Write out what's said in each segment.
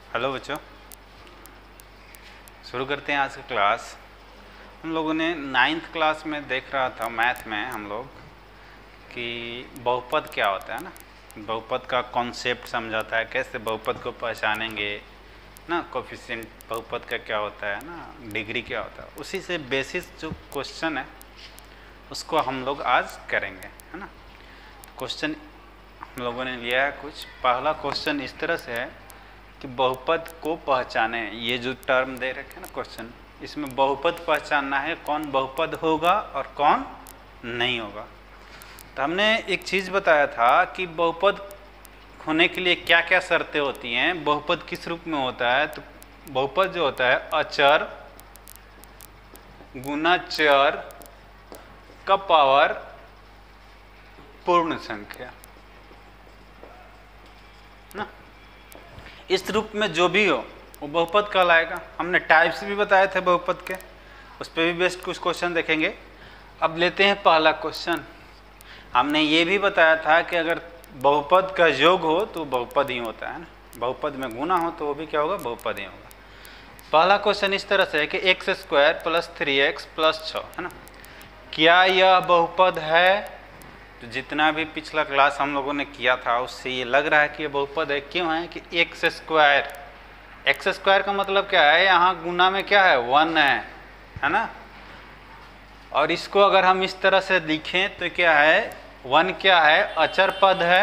Hello बच्चों, शुरू करते हैं आज की क्लास। हम लोगों ने 9th क्लास में देख रहा था मैथ में हम लोग कि बहुपद क्या होता है ना, बहुपद का कॉन्सेप्ट समझा था, कैसे बहुपद को पहचानेंगे ना, कोफिशिएंट बहुपद का क्या होता है ना, डिग्री क्या होता है। उसी से बेसिस जो क्वेश्चन है उसको हम लोग आज करेंगे, है ना। क्वेश्चन हम लोगों ने लिया है कुछ। पहला क्वेश्चन इस तरह से है कि बहुपद को पहचाने। ये जो टर्म दे रखे हैं ना क्वेश्चन, इसमें बहुपद पहचानना है, कौन बहुपद होगा और कौन नहीं होगा। तो हमने एक चीज़ बताया था कि बहुपद होने के लिए क्या क्या शर्तें होती हैं, बहुपद किस रूप में होता है। तो बहुपद जो होता है अचर गुना चर का पावर पूर्ण संख्या ना, इस रूप में जो भी हो वो बहुपद कहलाएगा। हमने टाइप्स भी बताए थे बहुपद के, उस पर भी बेस्ट कुछ क्वेश्चन देखेंगे। अब लेते हैं पहला क्वेश्चन। हमने ये भी बताया था कि अगर बहुपद का योग हो तो बहुपद ही होता है ना, बहुपद में गुना हो तो वो भी क्या होगा, बहुपद ही होगा। पहला क्वेश्चन इस तरह से है कि x² + 3x + 6, है ना, क्या यह बहुपद है। तो जितना भी पिछला क्लास हम लोगों ने किया था उससे ये लग रहा है कि ये बहुपद है। क्यों है कि x² का मतलब क्या है, यहाँ गुना में क्या है, 1 है ना। और इसको अगर हम इस तरह से लिखें तो क्या है, 1 क्या है, अचर पद है,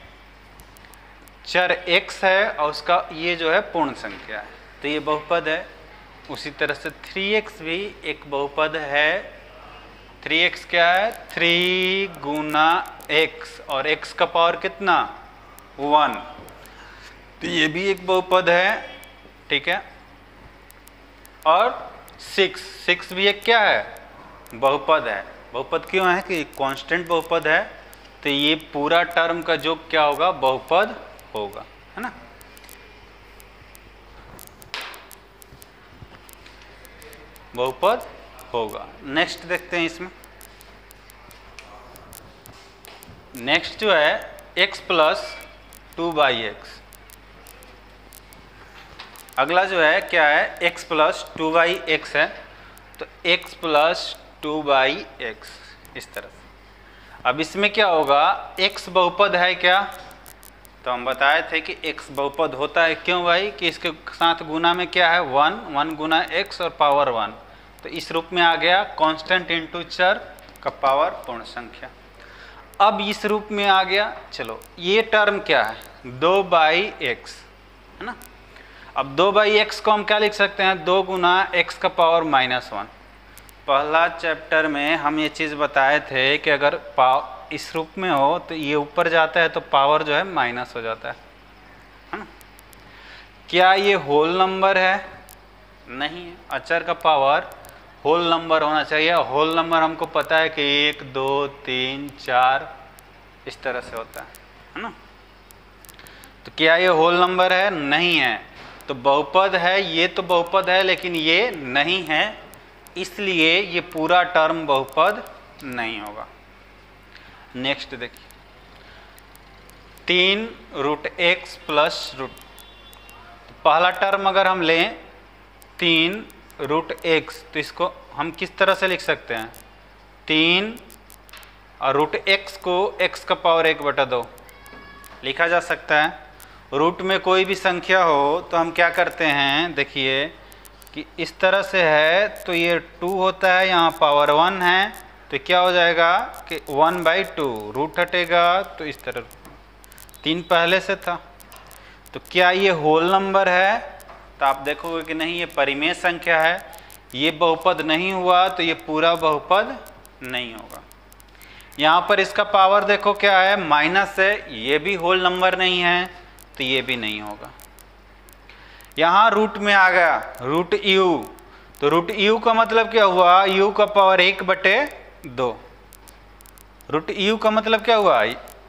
चर x है और उसका ये जो है पूर्ण संख्या है, तो ये बहुपद है। उसी तरह से 3x भी एक बहुपद है। 3x क्या है, 3 गुना x और x का पावर कितना, 1, तो ये भी एक बहुपद है, ठीक है। और 6 भी एक क्या है, बहुपद है। बहुपद क्यों है कि कांस्टेंट बहुपद है, तो ये पूरा टर्म का योग क्या होगा, बहुपद होगा, है ना। बहुपद होगा। नेक्स्ट देखते हैं इसमें। नेक्स्ट जो है x + 2x। अगला जो है क्या है, x + 2x है, तो x + 2x इस तरह से। अब इसमें क्या होगा, x बहुपद है क्या, तो हम बताए थे कि x बहुपद होता है। क्यों भाई, कि इसके साथ गुना में क्या है, 1 गुना x और पावर 1, तो इस रूप में आ गया कांस्टेंट इनटू चर का पावर पूर्ण संख्या। अब इस रूप में आ गया। चलो ये टर्म क्या है, 2/x, है ना। अब 2/x को हम क्या लिख सकते हैं, 2 गुना x का पावर -1। पहला चैप्टर में हम ये चीज़ बताए थे कि अगर इस रूप में हो तो ये ऊपर जाता है तो पावर जो है माइनस हो जाता है ना। क्या ये होल नंबर है, नहीं है। अचर का पावर होल नंबर होना चाहिए। होल नंबर हमको पता है कि 1 2 3 4 इस तरह से होता है ना। तो क्या ये होल नंबर है, नहीं है। तो बहुपद है, ये तो बहुपद है लेकिन ये नहीं है, इसलिए ये पूरा टर्म बहुपद नहीं होगा। नेक्स्ट देखिए, 3√x + पहला टर्म अगर हम लें 3√x, तो इसको हम किस तरह से लिख सकते हैं, 3 और √x को x का पावर 1/2 लिखा जा सकता है। रूट में कोई भी संख्या हो तो हम क्या करते हैं, देखिए कि इस तरह से है तो ये 2 होता है, यहाँ पावर 1 है, तो क्या हो जाएगा कि 1/2, रूट हटेगा तो इस तरह 3 पहले से था। तो क्या ये होल नंबर है, तो आप देखोगे कि नहीं, ये परिमेय संख्या है, ये बहुपद नहीं हुआ तो ये पूरा बहुपद नहीं होगा। यहाँ पर इसका पावर देखो क्या है, माइनस है, ये भी होल नंबर नहीं है तो ये भी नहीं होगा। यहाँ रूट में आ गया √u, तो √u का मतलब क्या हुआ, u का पावर 1/2। √u का मतलब क्या हुआ,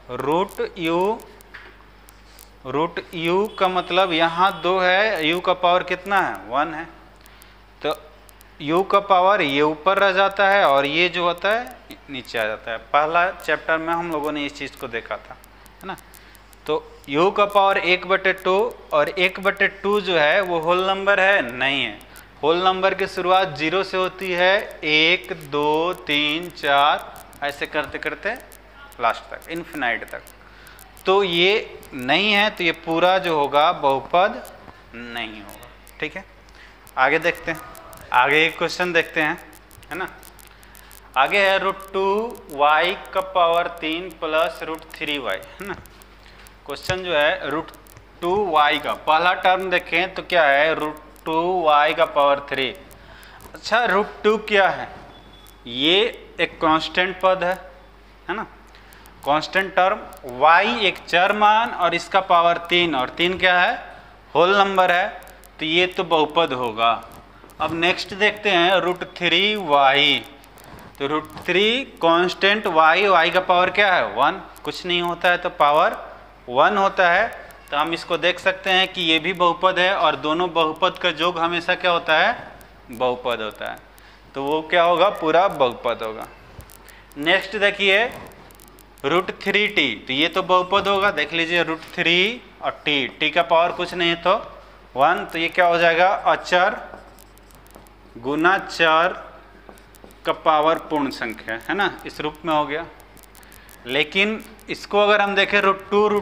√u का मतलब यहाँ 2 है, u का पावर कितना है, 1 है, तो u का पावर ये ऊपर रह जाता है और ये जो होता है नीचे आ जाता है। पहला चैप्टर में हम लोगों ने इस चीज़ को देखा था, है ना। तो u का पावर 1/2 और 1/2 जो है वो होल नंबर है? नहीं है। होल नंबर की शुरुआत 0 से होती है, 1 2 3 4 ऐसे करते करते लास्ट तक, इन्फिनाइट तक। तो ये नहीं है, तो ये पूरा जो होगा बहुपद नहीं होगा। ठीक है, आगे देखते हैं, आगे एक क्वेश्चन देखते हैं, है ना। आगे है √2y का पावर 3 प्लस √3y, है ना। क्वेश्चन जो है √2y का पहला टर्म देखें तो क्या है, √2y का पावर 3। अच्छा, √2 क्या है? ये एक कांस्टेंट पद है ना, कांस्टेंट टर्म। y एक चर मान और इसका पावर 3, और 3 क्या है? होल नंबर है, तो ये तो बहुपद होगा। अब नेक्स्ट देखते हैं √3y, तो √3 कांस्टेंट y का पावर क्या है? 1, कुछ नहीं होता है तो पावर 1 होता है। तो हम इसको देख सकते हैं कि ये भी बहुपद है, और दोनों बहुपद का योग हमेशा क्या होता है? बहुपद होता है। तो वो क्या होगा? पूरा बहुपद होगा। नेक्स्ट देखिए √3t, तो ये तो बहुपद होगा, देख लीजिए √3 और t का पावर कुछ नहीं है तो 1, तो ये क्या हो जाएगा? अचर गुना चर का पावर पूर्ण संख्या, है ना, इस रूप में हो गया। लेकिन इसको अगर हम देखें √2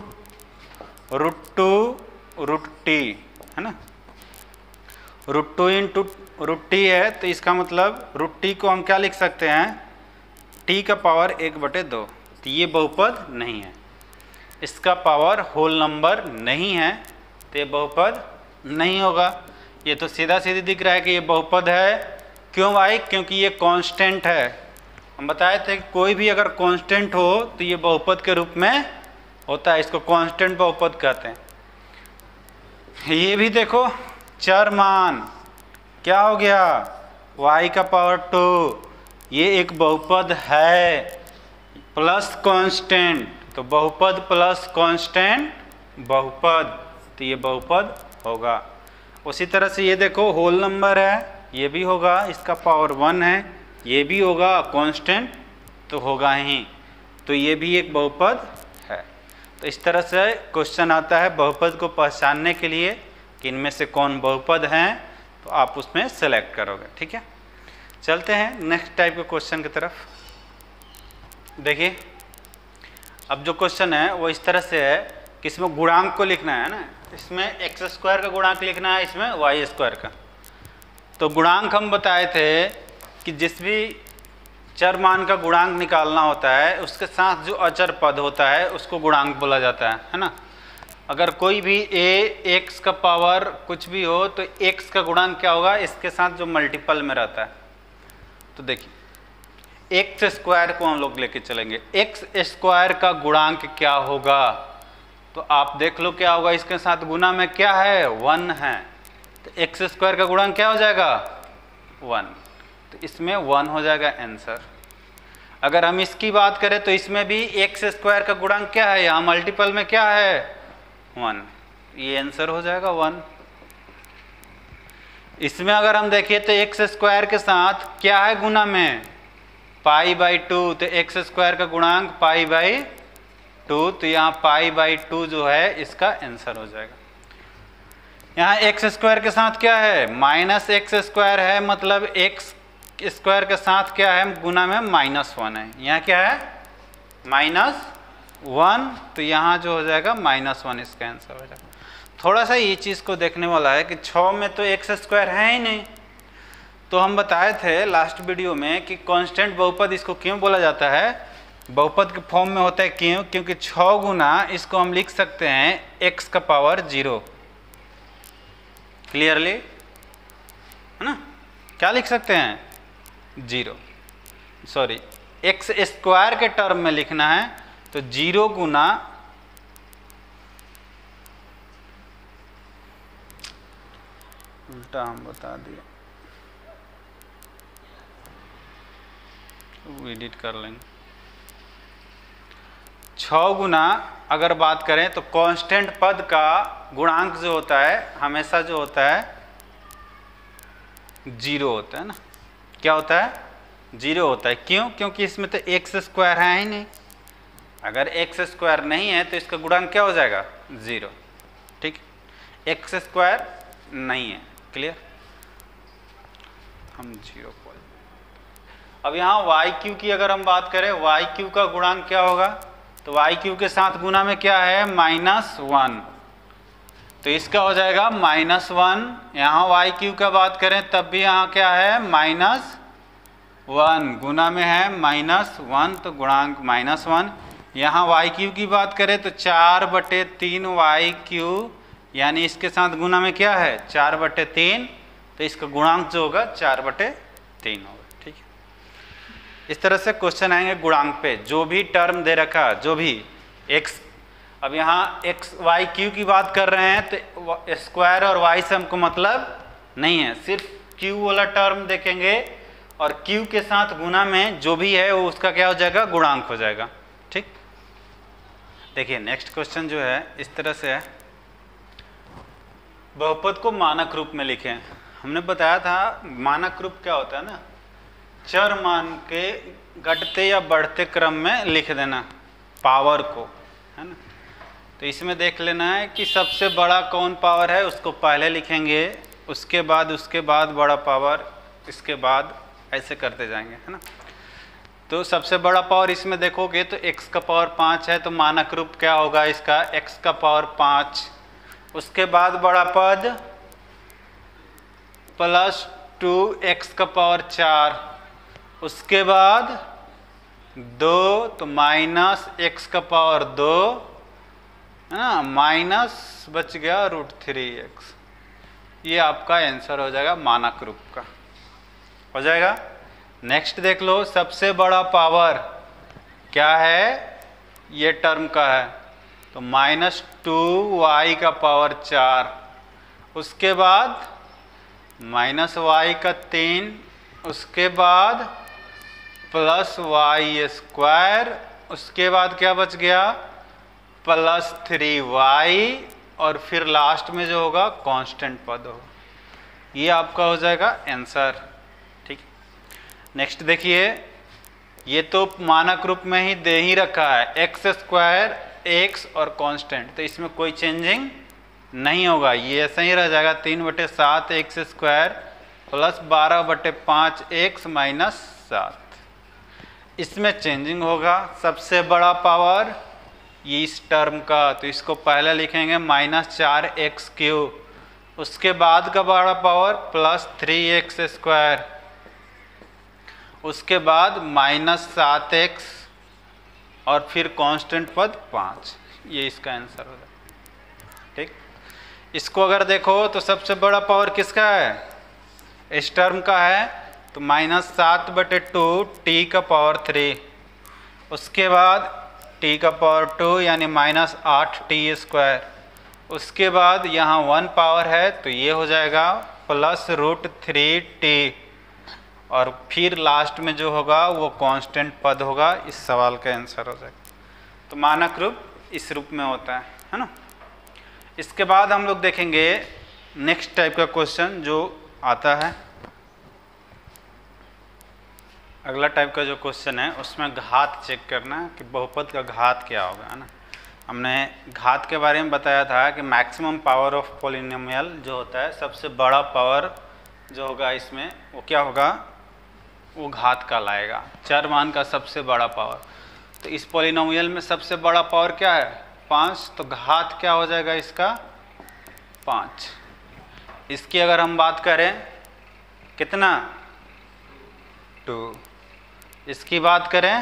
√t, है ना, √2 इंटू √t है, तो इसका मतलब √t को हम क्या लिख सकते हैं? t का पावर 1/2, तो ये बहुपद नहीं है, इसका पावर होल नंबर नहीं है, तो ये बहुपद नहीं होगा। ये तो सीधा सीधी दिख रहा है कि ये बहुपद है। क्यों भाई? क्योंकि ये कांस्टेंट है। हम बताए थे कि कोई भी अगर कांस्टेंट हो तो ये बहुपद के रूप में होता है, इसको कांस्टेंट बहुपद कहते हैं। ये भी देखो चर मान क्या हो गया? y का पावर 2, ये एक बहुपद है, प्लस कांस्टेंट, तो बहुपद प्लस कांस्टेंट बहुपद, तो ये बहुपद होगा। उसी तरह से ये देखो होल नंबर है, ये भी होगा, इसका पावर 1 है, ये भी होगा, कांस्टेंट तो होगा ही, तो ये भी एक बहुपद है। तो इस तरह से क्वेश्चन आता है बहुपद को पहचानने के लिए कि इनमें से कौन बहुपद हैं, तो आप उसमें सेलेक्ट करोगे। ठीक है, चलते हैं नेक्स्ट टाइप के क्वेश्चन की तरफ। देखिए अब जो क्वेश्चन है वो इस तरह से है कि इसमें गुणांक को लिखना है ना, इसमें x² का गुणांक लिखना है, इसमें y² का। तो गुणांक हम बताए थे कि जिस भी चर मान का गुणांक निकालना होता है उसके साथ जो अचर पद होता है उसको गुणांक बोला जाता है ना। अगर कोई भी x का पावर कुछ भी हो तो x का गुणांक क्या होगा? इसके साथ जो मल्टीपल में रहता है। तो देखिए x² को हम लोग लेके चलेंगे, x² का गुणांक क्या होगा? तो आप देख लो क्या होगा, इसके साथ गुना में क्या है? 1 है, तो x² का गुणांक क्या हो जाएगा? 1, तो इसमें 1 हो जाएगा आंसर। अगर हम इसकी बात करें तो इसमें भी x² का गुणांक क्या है? यहाँ मल्टीपल में क्या है? 1, ये आंसर हो जाएगा 1। इसमें अगर हम देखें तो x² के साथ क्या है गुना में? π/2, तो x² का गुणांक π/2, तो यहाँ π/2 जो है इसका आंसर हो जाएगा। यहाँ x² के साथ क्या है? -x² है, मतलब x² के साथ क्या है गुना में -1 है, यहाँ क्या है? -1, तो यहाँ जो हो जाएगा -1 इसका आंसर हो जाएगा। थोड़ा सा ये चीज़ को देखने वाला है कि 6 में तो x² है ही नहीं। तो हम बताए थे लास्ट वीडियो में कि कांस्टेंट बहुपद इसको क्यों बोला जाता है? बहुपद के फॉर्म में होता है क्यों? क्योंकि 6 गुना इसको हम लिख सकते हैं x का पावर 0। क्लियरली, है ना? क्या लिख सकते हैं? 0, सॉरी x² के टर्म में लिखना है, तो 0 गुना उल्टा हम बता दिए, एडिट कर लेंगे। 6 गुना अगर बात करें तो कांस्टेंट पद का गुणांक जो होता है हमेशा जो होता है 0 होता है ना। क्या होता है? 0 होता है। क्यों? क्योंकि इसमें तो x² है ही नहीं। अगर एक्स स्क्वायर नहीं है तो इसका गुणांक क्या हो जाएगा 0, ठीक। एक्स स्क्वायर नहीं है, क्लियर, हम 0 को। अब यहाँ वाई क्यू की अगर हम बात करें, वाई क्यू का गुणांक क्या होगा, तो वाई क्यू के साथ गुना में क्या है -1, तो इसका हो जाएगा -1। यहाँ वाई क्यू का बात करें तब भी यहाँ क्या है -1, गुना में है -1 तो गुणांक -1। यहाँ वाई क्यू की बात करें तो 4/3 वाई क्यू, यानी इसके साथ गुना में क्या है 4/3, तो इसका गुणांक जो होगा 4/3 होगा, ठीक है। इस तरह से क्वेश्चन आएंगे गुणांक पे, जो भी टर्म दे रखा, जो भी एक्स, अब यहाँ एक्स वाई क्यू की बात कर रहे हैं तो स्क्वायर और वाई से हमको मतलब नहीं है, सिर्फ क्यू वाला टर्म देखेंगे और क्यू के साथ गुना में जो भी है वो उसका क्या हो जाएगा गुणांक हो जाएगा, ठीक। देखिए नेक्स्ट क्वेश्चन जो है इस तरह से है, बहुपद को मानक रूप में लिखें। हमने बताया था मानक रूप क्या होता है ना, चर मान के घटते या बढ़ते क्रम में लिख देना पावर को, है ना। तो इसमें देख लेना है कि सबसे बड़ा कौन पावर है उसको पहले लिखेंगे, उसके बाद बड़ा पावर, इसके बाद ऐसे करते जाएंगे, है ना। तो सबसे बड़ा पावर इसमें देखोगे तो x का पावर 5 है, तो मानक रूप क्या होगा इसका x का पावर 5। उसके बाद बड़ा पद +2x का पावर 4, उसके बाद 2 तो -x का पावर 2, है ना, माइनस बच गया √3x। ये आपका आंसर हो जाएगा मानक रूप का, हो जाएगा। नेक्स्ट देख लो, सबसे बड़ा पावर क्या है, ये टर्म का है, तो -2y का पावर 4, उसके बाद -y का 3, उसके बाद +y², उसके बाद क्या बच गया +3y, और फिर लास्ट में जो होगा कांस्टेंट पद होगा। ये आपका हो जाएगा आंसर, ठीक। नेक्स्ट देखिए, ये तो मानक रूप में ही दे ही रखा है x² x और कांस्टेंट, तो इसमें कोई चेंजिंग नहीं होगा, ये ऐसा ही रह जाएगा 3/7x² + 12/5x - 7। इसमें चेंजिंग होगा सबसे बड़ा पावर ये इस टर्म का, तो इसको पहले लिखेंगे -4x³, उसके बाद का बड़ा पावर +3x², उसके बाद -7x, और फिर कांस्टेंट पद 5। ये इसका आंसर होगा, ठीक। इसको अगर देखो तो सबसे बड़ा पावर किसका है, इस टर्म का है, तो -7/2 t का पावर 3, उसके बाद t का पावर 2 यानी -8t², उसके बाद यहाँ 1 पावर है तो ये हो जाएगा +√3t, और फिर लास्ट में जो होगा वो कांस्टेंट पद होगा। इस सवाल का आंसर हो जाएगा। तो मानक रूप इस रूप में होता है ना। इसके बाद हम लोग देखेंगे नेक्स्ट टाइप का क्वेश्चन जो आता है, अगला टाइप का जो क्वेश्चन है उसमें घात चेक करना कि बहुपद का घात क्या होगा, है ना। हमने घात के बारे में बताया था कि मैक्सिमम पावर ऑफ पॉलिनोमियल जो होता है, सबसे बड़ा पावर जो होगा इसमें वो क्या होगा, वो घात का लाएगा, चर मान का सबसे बड़ा पावर। तो इस पॉलिनोमियल में सबसे बड़ा पावर क्या है 5, तो घात क्या हो जाएगा इसका 5। इसकी अगर हम बात करें कितना 2, इसकी बात करें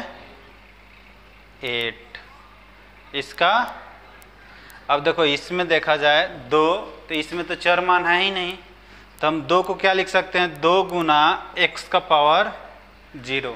8, इसका अब देखो इसमें देखा जाए 2, तो इसमें तो चर मान है ही नहीं, तो हम 2 को क्या लिख सकते हैं 2 गुना x का पावर 0।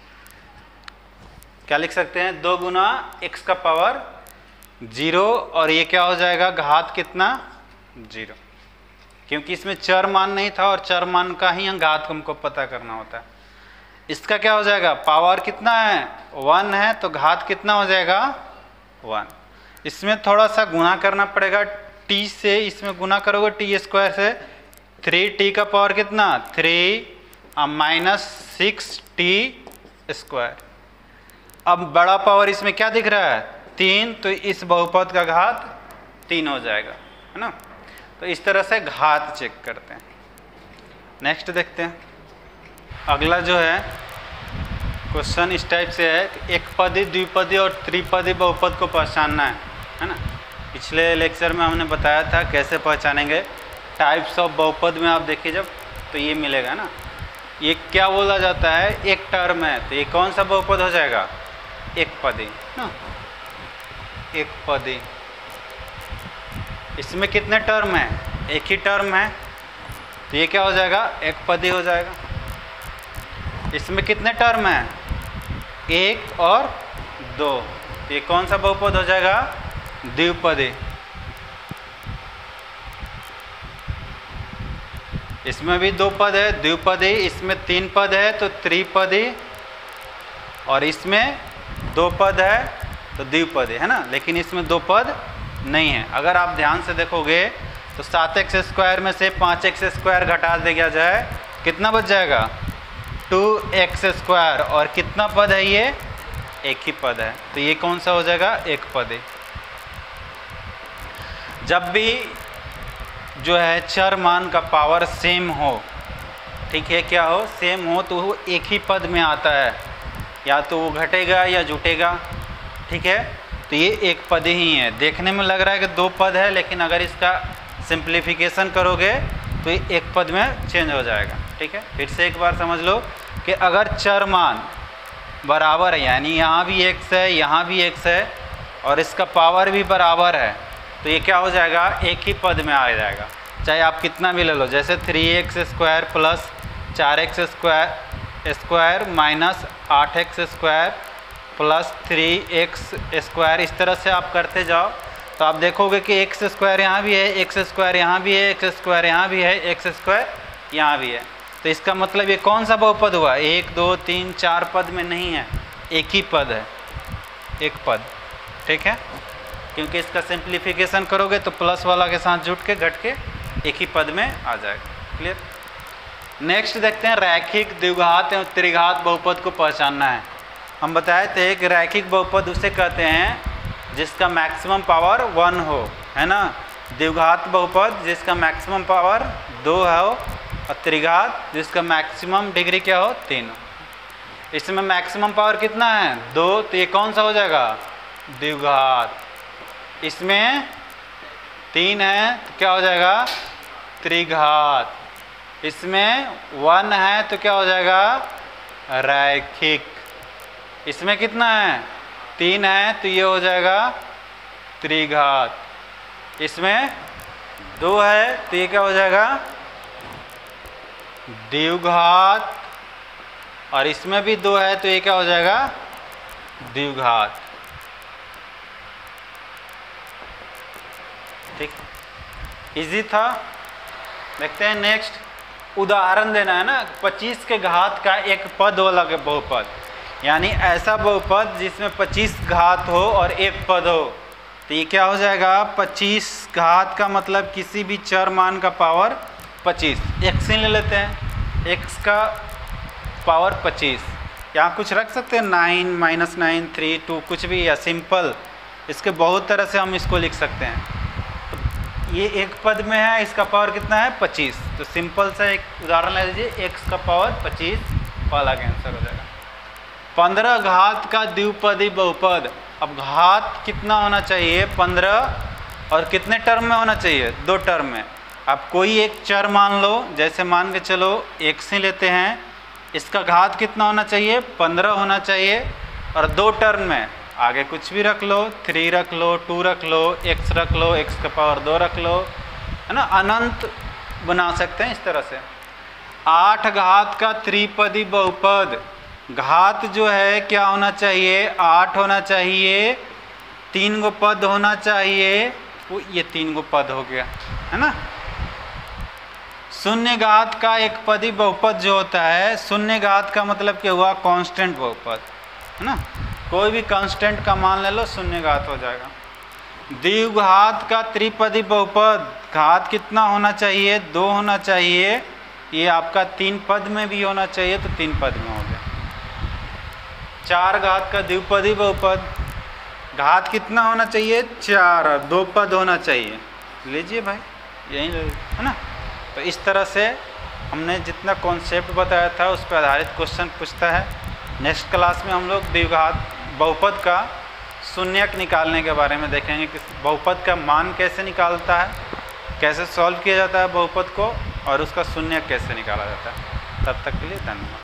क्या लिख सकते हैं 2 गुना x का पावर 0, और ये क्या हो जाएगा घात कितना 0, क्योंकि इसमें चर मान नहीं था और चर मान का ही घात हमको पता करना होता है। इसका क्या हो जाएगा पावर कितना है 1 है, तो घात कितना हो जाएगा 1। इसमें थोड़ा सा गुना करना पड़ेगा t से, इसमें गुना करोगे t² से, 3t का पावर कितना 3 -6t²। अब बड़ा पावर इसमें क्या दिख रहा है 3, तो इस बहुपद का घात 3 हो जाएगा, है ना। तो इस तरह से घात चेक करते हैं। नेक्स्ट देखते हैं, अगला जो है क्वेश्चन इस टाइप से है, एक पदी, द्विपदी और त्रिपदी बहुपद को पहचानना है ना। पिछले लेक्चर में हमने बताया था कैसे पहचानेंगे। टाइप्स ऑफ बहुपद में आप देखिए जब, तो ये मिलेगा ना। ये क्या बोला जाता है, एक टर्म है, तो ये कौन सा बहुपद हो जाएगा, एक पदी ना, एक पदी। इसमें कितने टर्म है, एक ही टर्म है, तो ये क्या हो जाएगा, एक पदी हो जाएगा। इसमें कितने टर्म है, 1 और 2, ये कौन सा बहुपद हो जाएगा, द्विपदी। इसमें भी 2 पद है, द्विपदी। इसमें 3 पद है तो त्रिपदी, और इसमें 2 पद है तो द्विपदी, है ना। लेकिन इसमें 2 पद नहीं है। अगर आप ध्यान से देखोगे तो 7x² में से 5x² घटा दिया जाए, कितना बच जाएगा, 2x²। और कितना पद है ये, एक ही पद है, तो ये कौन सा हो जाएगा, एक पदी। जब भी जो है चर मान का पावर सेम हो, ठीक है, क्या हो, सेम हो, तो वो एक ही पद में आता है, या तो वो घटेगा या जुटेगा, ठीक है। तो ये एक पद ही है। देखने में लग रहा है कि 2 पद है, लेकिन अगर इसका सिंप्लीफिकेशन करोगे तो ये एक पद में चेंज हो जाएगा, ठीक है। फिर से एक बार समझ लो कि अगर चर मान बराबर है, यानी यहाँ भी x है, यहाँ भी x है, और इसका पावर भी बराबर है, तो ये क्या हो जाएगा, एक ही पद में आ जाएगा। चाहे आप कितना भी ले लो, जैसे 3x² plus 4x² minus 8x² plus 3x², इस तरह से आप करते जाओ तो आप देखोगे कि x² यहाँ भी है, x² यहाँ भी है, x² यहाँ भी है, x² यहाँ भी है। तो इसका मतलब ये कौन सा बहुपद हुआ, 1 2 3 4 पद में नहीं है, एक ही पद है, एक पद, ठीक है। क्योंकि इसका सिंप्लीफिकेशन करोगे तो प्लस वाला के साथ जुट के घट के एक ही पद में आ जाएगा। क्लियर। नेक्स्ट देखते हैं, रैखिक द्विघात एवं त्रिघात बहुपद को पहचानना है। हम बताए थे कि रैखिक बहुपद उसे कहते हैं जिसका मैक्सिमम पावर 1 हो, है ना। द्विघात बहुपद जिसका मैक्सिमम पावर 2 हो, और त्रिघात जिसका मैक्सिमम डिग्री क्या हो, 3 हो। इसमें मैक्सिमम पावर कितना है, 2, तो ये कौन सा हो जाएगा, द्विघात। इसमें 3 है तो क्या हो जाएगा, त्रिघात। इसमें 1 है तो क्या हो जाएगा, रैखिक। इसमें कितना है, 3 है तो ये हो जाएगा त्रिघात। इसमें 2 है तो ये क्या हो जाएगा, द्विघात। और इसमें भी 2 है तो ये क्या हो जाएगा, द्विघात। ठीक, इजी था। देखते हैं नेक्स्ट, उदाहरण देना है ना। 25 के घात का एक पद वाला बहुपद, यानी ऐसा बहुपद जिसमें 25 घात हो और एक पद हो, तो ये क्या हो जाएगा, 25 घात का मतलब किसी भी चर मान का पावर 25। x ही ले लेते हैं, x का पावर 25, यहाँ कुछ रख सकते हैं, 9 -9 3 2 कुछ भी, या सिंपल, इसके बहुत तरह से हम इसको लिख सकते हैं। ये एक पद में है, इसका पावर कितना है, 25। तो सिंपल सा एक उदाहरण ले लीजिए, x का पावर 25 वाला आंसर हो जाएगा। 15 घात का द्विपदी बहुपद। अब घात कितना होना चाहिए, 15, और कितने टर्म में होना चाहिए, 2 टर्म में। अब कोई एक चर मान लो, जैसे मान के चलो x ही लेते हैं, इसका घात कितना होना चाहिए, 15 होना चाहिए, और 2 टर्म में। आगे कुछ भी रख लो, 3 रख लो, 2 रख लो, x रख लो, x का पावर 2 रख लो, है ना, अनंत बना सकते हैं इस तरह से। 8 घात का त्रिपदी बहुपद। घात जो है क्या होना चाहिए, 8 होना चाहिए, 3 गो पद होना चाहिए, वो ये 3 गो पद हो गया, है ना। शून्य घात का एक पदी बहुपद जो होता है, शून्य घात का मतलब क्या हुआ, कांस्टेंट बहुपद, है ना। कोई भी कांस्टेंट का मान ले लो, शून्य घात हो जाएगा। द्विघात का त्रिपदी बहुपद। घात कितना होना चाहिए, 2 होना चाहिए, ये आपका 3 पद में भी होना चाहिए, तो 3 पद में हो गया। 4 घात का द्विपदी बहुपद, घात कितना होना चाहिए 4 और 2 पद होना चाहिए। लीजिए भाई यही है ना। तो इस तरह से हमने जितना कॉन्सेप्ट बताया था उस पर आधारित क्वेश्चन पूछता है। नेक्स्ट क्लास में हम लोग द्विघात बहुपद का शून्यक निकालने के बारे में देखेंगे कि बहुपद का मान कैसे निकालता है, कैसे सॉल्व किया जाता है बहुपद को, और उसका शून्यक कैसे निकाला जाता है। तब तक के लिए धन्यवाद।